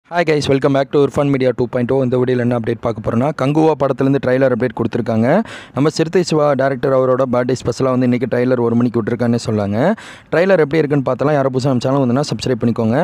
Hi guys, welcome back to Irfan media 2.0. இந்த வீடியோவில் என்ன அப்டேட் பார்க்க போகிறோன்னா, கங்குவா படத்துலேருந்து ட்ரைலர் அப்டேட் கொடுத்துருக்காங்க. நம்ம சிறுத்தை சிவா டேரக்டர் அவரோட பர்த்டே ஸ்பெஷலாக வந்து இன்றைக்கி ட்ரைலர் 1 மணிக்கு விட்டுருக்கானே சொல்லாங்க. ட்ரைலர் எப்படி இருக்குன்னு பார்த்தலாம். யாரும் புதுசாக நம்ம சேனல் வந்துன்னா சப்ஸ்கிரைப் பண்ணிக்கோங்க.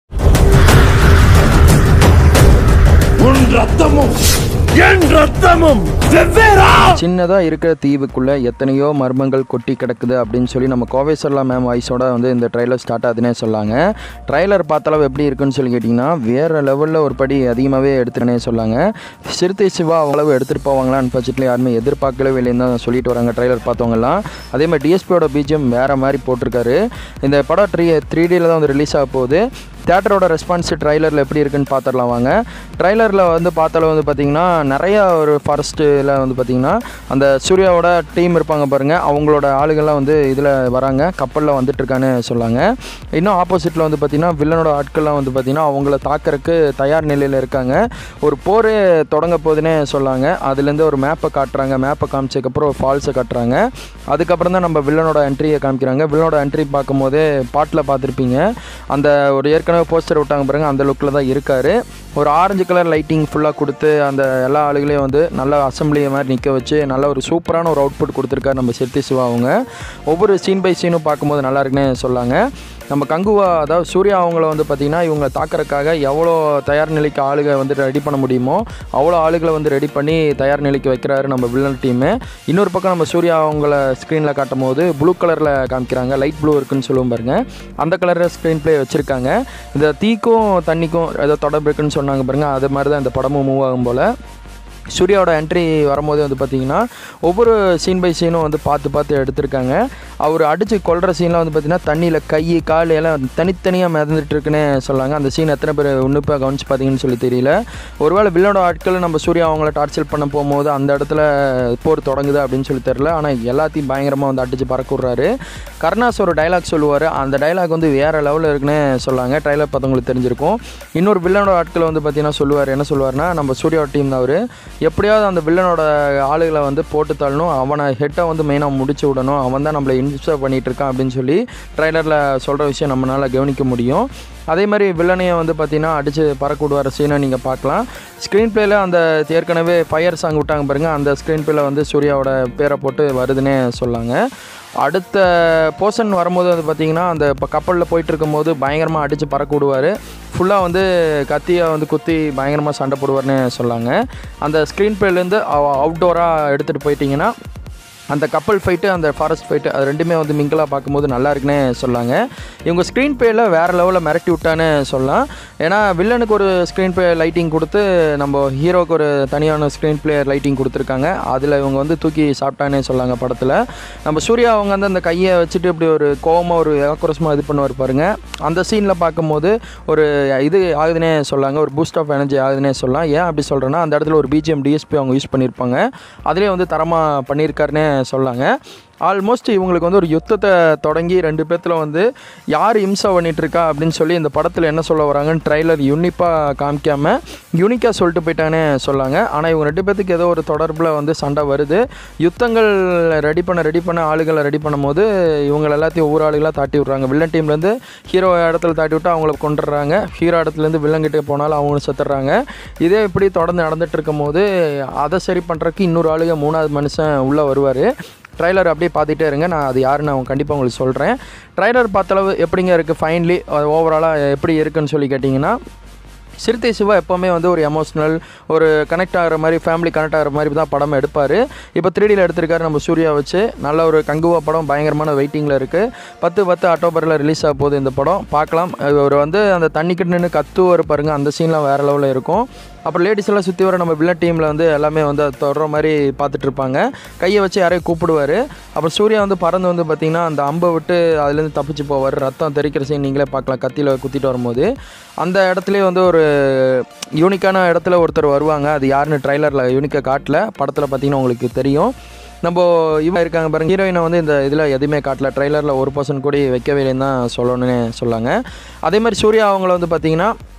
சின்னதாக இருக்கிற தீவுக்குள்ளே எத்தனையோ மர்மங்கள் கொட்டி கிடக்குது அப்படின்னு சொல்லி நம்ம கோவேஸ்வரலா மேம் வாய்ஸோட வந்து இந்த ட்ரைலர் ஸ்டார்ட் ஆகுதுன்னே சொல்லாங்க. ட்ரைலர் பார்த்தாலும் எப்படி இருக்குன்னு சொல்லி கேட்டிங்கன்னா, வேறு லெவலில் ஒரு படி அதிகமாகவே எடுத்துனே சொல்லாங்க. சிறுத்தை சிவா அவ்வளவு எடுத்துகிட்டு போவாங்களான்னு பட்சத்தில் யாருமே எதிர்பார்க்கவே இல்லைன்னு தான் சொல்லிட்டு வராங்க ட்ரைலர் பார்த்தவங்கலாம். அதே மாதிரி டிஎஸ்பியோட பிஜிஎம் வேறு மாதிரி போட்டிருக்காரு. இந்த படம் 3Dயில் தான் வந்து ரிலீஸ் ஆக போகுது. தியேட்டரோட ரெஸ்பான்ஸ் ட்ரைலரில் எப்படி இருக்குன்னு பார்த்துடலாம் வாங்க. ட்ரைலரில் வந்து பார்த்தாலும் வந்து பார்த்திங்கன்னா, நிறையா ஒரு ஃபாரஸ்ட்டில் வந்து பார்த்திங்கன்னா அந்த சூர்யாவோட டீம் இருப்பாங்க பாருங்கள், அவங்களோட ஆளுகள்லாம் வந்து இதில் வராங்க, கப்பலில் வந்துட்டுருக்கான்னு சொல்லாங்க. இன்னும் ஆப்போசிட்டில் வந்து பார்த்திங்கன்னா வில்லனோட ஆட்கள்லாம் வந்து பார்த்திங்கன்னா அவங்கள தாக்கிறதுக்கு தயார் நிலையில் இருக்காங்க. ஒரு போர் தொடங்க போகுதுன்னே சொல்லாங்க. அதுலேருந்து ஒரு மேப்பை காட்டுறாங்க. மேப்பை காமிச்சதுக்கப்புறம் ஒரு ஃபால்ஸை காட்டுறாங்க. அதுக்கப்புறம் தான் நம்ம வில்லனோட என்ட்ரியை காமிக்கிறாங்க. வில்லனோட என்ட்ரி பார்க்கும்போதே பாட்டில் பார்த்துருப்பீங்க, அந்த ஒரு ஏற்கனவே போஸ்டர் விட்டாங்க பாருங்க, அந்த லுக்கில் தான் இருக்கார். ஒரு ஆரஞ்சு கலர் லைட்டிங் ஃபுல்லாக கொடுத்து அந்த எல்லா ஆளுகளையும் வந்து நல்லா அசம்பிளியை மாதிரி நிற்க வச்சு நல்ல ஒரு சூப்பரான ஒரு அவுட்புட் கொடுத்துருக்காரு நம்ம சிறுத்தை சிவா. அவங்க ஒவ்வொரு சீன் பை சீனும் பார்க்கும்போது நல்லா இருக்குன்னு சொல்லாங்க. நம்ம கங்குவா, அதாவது சூர்யா அவங்கள வந்து பார்த்திங்கன்னா இவங்க தாக்கிறதுக்காக எவ்வளோ தயார் நிலைக்கு ஆளுகளை வந்து ரெடி பண்ண முடியுமோ அவ்வளோ ஆளுகளை வந்து ரெடி பண்ணி தயார் நிலைக்கு வைக்கிறாரு நம்ம வில்லன் டீமு. இன்னொரு பக்கம் நம்ம சூர்யா அவங்கள ஸ்க்ரீனில் காட்டும் போது ப்ளூ கலரில் காமிக்கிறாங்க. லைட் ப்ளூ இருக்குன்னு சொல்லுவோம் பாருங்க, அந்த கலரில் ஸ்க்ரீன் ப்ளே வச்சுருக்காங்க. இந்த தீக்கும் தண்ணிக்கும் ஏதோ தொடர்பு இருக்குன்னு சொன்னாங்க பாருங்கள், அது மாதிரி தான் இந்த படமும் மூவ் ஆகும் போல். சூர்யாவோட என்ட்ரி வரும்போது வந்து பார்த்திங்கன்னா ஒவ்வொரு சீன் பை சீனும் வந்து பார்த்து எடுத்திருக்காங்க. அவர் அடித்து கொள்கிற சீனில் வந்து பார்த்திங்கன்னா தண்ணியில் கை கால் எல்லாம் தனித்தனியாக மிதந்துட்டு இருக்குன்னு சொல்லாங்க. அந்த சீன் எத்தனை பேர் உன்னிப்பாக கவனிச்சு பார்த்தீங்கன்னு சொல்லி தெரியல. ஒருவேளை வில்லனோட ஆட்கள் நம்ம சூர்யா அவங்கள டார்ச்சர் பண்ண போகும்போது அந்த இடத்துல போர் தொடங்குது அப்படின்னு சொல்லி தெரில. ஆனால் எல்லாத்தையும் பயங்கரமாக வந்து அடித்து பறக்க விட்றாரு. கருணாஸ் ஒரு டைலாக் சொல்லுவார், அந்த டைலாக் வந்து வேறு லெவலில் இருக்குன்னு சொல்லாங்க. ட்ரைலர் பார்த்தவங்களுக்கு தெரிஞ்சிருக்கும். இன்னொரு வில்லனோட ஆட்களை வந்து பார்த்திங்கன்னா சொல்லுவார், என்ன சொல்லுவார்னா, நம்ம சூர்யா டீம் தான் அவர், எப்படியாவது அந்த வில்லனோட ஆளுகளை வந்து போட்டு தள்ளணும், அவனை ஹெட்டை வந்து மெயினாக முடிச்சு விடணும், அவன் தான் நம்மளை இன்ஸ்பயர் பண்ணிகிட்டு இருக்கான் அப்படின்னு சொல்லி ட்ரைலரில் சொல்கிற விஷயம் நம்மளால் கவனிக்க முடியும். அதே மாதிரி வில்லனையை வந்து பார்த்திங்கன்னா அடித்து பறக்க விடுவார சீனை நீங்கள் பார்க்கலாம். ஸ்க்ரீன் பிளேயில் அந்த ஏற்கனவே ஃபயர் சாங் விட்டாங்க பாருங்கள், அந்த ஸ்க்ரீன் பிளேயில் வந்து சூர்யாவோட பேரை போட்டு வருதுன்னே சொல்லாங்க. அடுத்த போர்ஷன் வரும்போது வந்து பார்த்திங்கன்னா அந்த இப்போ கப்பலில் போயிட்டு இருக்கும்போது பயங்கரமாக அடித்து பறக்க விடுவார். ஃபுல்லாக வந்து கத்தியை வந்து குத்தி பயங்கரமாக சண்டை போடுவார்னு சொல்லாங்க. அந்த ஸ்க்ரீன் பிளேலேருந்து அவுட்டோராக எடுத்துகிட்டு போயிட்டிங்கன்னா அந்த கப்பல் ஃபைட்டு, அந்த ஃபாரஸ்ட் ஃபைட்டு, அது ரெண்டுமே வந்து மிங்கிளாக பார்க்கும்போது நல்லா இருக்குன்னே சொல்லாங்க. இவங்க ஸ்க்ரீன் பிளேயில் வேறு லெவலில் மிரட்டி விட்டான்னு சொல்லலாம். ஏன்னா வில்லனுக்கு ஒரு ஸ்க்ரீன் பிளே லைட்டிங் கொடுத்து நம்ம ஹீரோவுக்கு ஒரு தனியான ஸ்க்ரீன் பிளே லைட்டிங் கொடுத்துருக்காங்க. அதில் இவங்க வந்து தூக்கி சாப்பிட்டானே சொல்லாங்க படத்தில். நம்ம சூர்யா அவங்க வந்து அந்த கையை வச்சுட்டு இப்படி ஒரு கோவமாக ஒரு ஆக்ரோஷமாக இது பண்ணுவார் பாருங்க, அந்த சீனில் பார்க்கும்போது ஒரு இது ஆகுதுன்னே சொல்லாங்க, ஒரு பூஸ்ட் ஆஃப் எனர்ஜி ஆகுதுன்னே சொல்லலாம். ஏன் அப்படி சொல்கிறேன்னா, அந்த இடத்துல ஒரு பிஜிஎம் டிஎஸ்பி அவங்க யூஸ் பண்ணியிருப்பாங்க, அதிலே வந்து தரமாக பண்ணியிருக்காருன்னே சொல்லாங்க. ஆல்மோஸ்ட் இவங்களுக்கு வந்து ஒரு யுத்தத்தை தொடங்கி 2 பேர்த்தில் வந்து யார் இம்சா பண்ணிகிட்ருக்கா அப்படின்னு சொல்லி இந்த படத்தில் என்ன சொல்ல வராங்கன்னு ட்ரைலர் யூனிப்பாக காமிக்காமல் யூனிக்காக சொல்லிட்டு போயிட்டானே சொல்லாங்க. ஆனால் இவங்க 2 பேர்த்துக்கு ஏதோ ஒரு தொடர்பில் வந்து சண்டை வருது. யுத்தங்கள் ரெடி பண்ண ஆளுகளை ரெடி பண்ணும் போது இவங்க எல்லாத்தையும் ஒவ்வொரு ஆளுகளாக தாட்டி விட்றாங்க. வில்லன் டீம்லேருந்து ஹீரோ இடத்துல தாட்டி விட்டு அவங்கள கொண்டுடுறாங்க. ஹீரோ இடத்துலேருந்து வில்லங்கிட்டே போனாலும் அவங்க செத்துடுறாங்க. இதே இப்படி தொடர்ந்து நடந்துகிட்டு இருக்கும் போது அதை சரி பண்ணுறதுக்கு இன்னொரு ஆளுங்க 3வது மனுஷன் உள்ளே வருவார். ட்ரைலர் அப்படியே பார்த்துட்டே இருங்க, நான் அது யாருன்னு நான் கண்டிப்பாக உங்களுக்கு சொல்கிறேன். ட்ரைலர் பார்த்தளவு எப்படிங்க இருக்குது, ஃபைனலி ஓவராலாக எப்படி இருக்குன்னு சொல்லி கேட்டிங்கன்னா, சிறுத்தை சிவா எப்போவுமே வந்து ஒரு எமோஷ்னல், ஒரு கனெக்ட் ஆகிற மாதிரி, ஃபேமிலி கனெக்ட் ஆகிற மாதிரி தான் படம் எடுப்பார். இப்போ 3Dயில் எடுத்திருக்காரு நம்ம சூர்யா வச்சு. நல்ல ஒரு கங்குவா படம் பயங்கரமான வெயிட்டிங்கில் இருக்குது. 10 அக்டோபரில் ரிலீஸ் ஆக போகுது இந்த படம், பார்க்கலாம். அவர் வந்து அந்த தண்ணிக்கிட்ட நின்று கத்துவார் பாருங்கள், அந்த சீன்லாம் வேறு லெவலில் இருக்கும். அப்புறம் லேடிஸ் எல்லாம் சுற்றி வர நம்ம வில்லன் டீமில் வந்து எல்லாமே வந்து தொடர மாதிரி பார்த்துட்ருப்பாங்க. கையை வச்சு யாரையும் கூப்பிடுவார். அப்புறம் சூர்யா வந்து பறந்து வந்து பார்த்திங்கன்னா அந்த அம்பை விட்டு அதுலேருந்து தப்பிச்சு போவார். ரத்தம் தெரிக்கிற சீன் நீங்களே பார்க்கலாம், கத்தியில் குத்திட்டு வரும்போது. அந்த இடத்துலேயே வந்து ஒரு யூனிக்கான இடத்துல ஒருத்தர் வருவாங்க. அது யாருன்னு ட்ரைலரில் யூனிக்காக காட்டல, படத்தில் பார்த்திங்கன்னா உங்களுக்கு தெரியும். நம்ம இவங்க இருக்காங்க பாருங்கள், ஹீரோயினை வந்து இந்த இதில் எதுவுமே காட்டல, ட்ரைலரில் 1% கூட வைக்கவே இல்லைன்னு தான் சொல்லணும்னு சொல்லாங்க. அதே மாதிரி சூர்யா அவங்கள வந்து பார்த்திங்கன்னா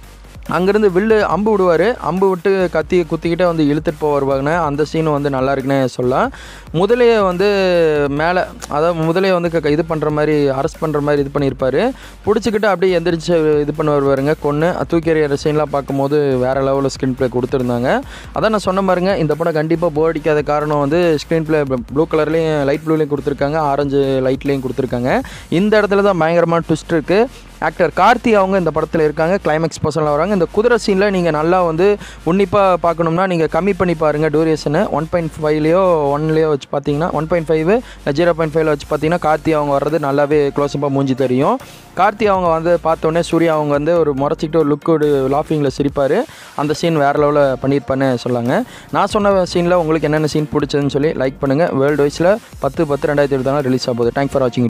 அங்கேருந்து வில்லு அம்பு விடுவார், அம்பு விட்டு கத்தி குத்திக்கிட்டே வந்து இழுத்துட்டு போவாருவாங்க. அந்த சீன் வந்து நல்லா இருக்குன்னே சொல்லலாம். முதலையை வந்து மேலே, அதாவது முதலையை வந்து இது பண்ணுற மாதிரி, அரெஸ்ட் பண்ணுற மாதிரி இது பண்ணியிருப்பார். பிடிச்சிக்கிட்டு அப்படியே எந்திரிச்சு இது பண்ண வருவாருங்க, கொன்று தூக்கி எறிகிற சீன்லாம் பார்க்கும்போது வேறு லெவலில் ஸ்க்ரீன் ப்ளே கொடுத்துருந்தாங்க. அதான் நான் சொன்ன பாருங்க, இந்த படம் கண்டிப்பாக போர் அடிக்காத காரணம் வந்து ஸ்க்ரீன் ப்ளே ப்ளூ கலர்லேயும் லைட் ப்ளூலேயும் கொடுத்துருக்காங்க, ஆரஞ்சு லைட்லேயும் கொடுத்துருக்காங்க. இந்த இடத்துல தான் பயங்கரமான ட்விஸ்ட் இருக்குது. ஆக்டர் கார்த்தி அவங்க இந்த படத்தில் இருக்காங்க, கிளைமேக்ஸ் பர்சனில் வராங்க. இந்த குதிரை சீனில் நீங்கள் நல்லா வந்து உன்னிப்பாக பார்க்கணும்னா நீங்கள் கம்மி பண்ணி பாருங்கள் டூரேஷனை. 1.5லையோ 1லையோ வச்சு பார்த்தீங்கன்னா 1.5 0.5 வச்சு பார்த்தீங்கன்னா கார்த்தி அவங்க வர்றது நல்லாவே க்ளோஸப்பாக மூஞ்சி தெரியும். கார்த்தி அவங்க வந்து பார்த்தோன்னே சூர்யா அவங்க வந்து ஒரு முறைச்சிக்கிட்டு ஒரு லுக்கோடு லாஃபிங்கில் சிரிப்பார். அந்த சீன் வேறு லெவலில் பண்ணியிருப்பான்னு சொல்லாங்க. நான் சொன்ன சீனில் உங்களுக்கு என்னென்ன சீன் பிடிச்சதுன்னு சொல்லி லைக் பண்ணுங்கள். வேர்ல்டு வைஸில் 10/10/2024 ரிலீஸ் ஆகுது. தேங்க்ஸ் ஃபார் வாட்சிங்.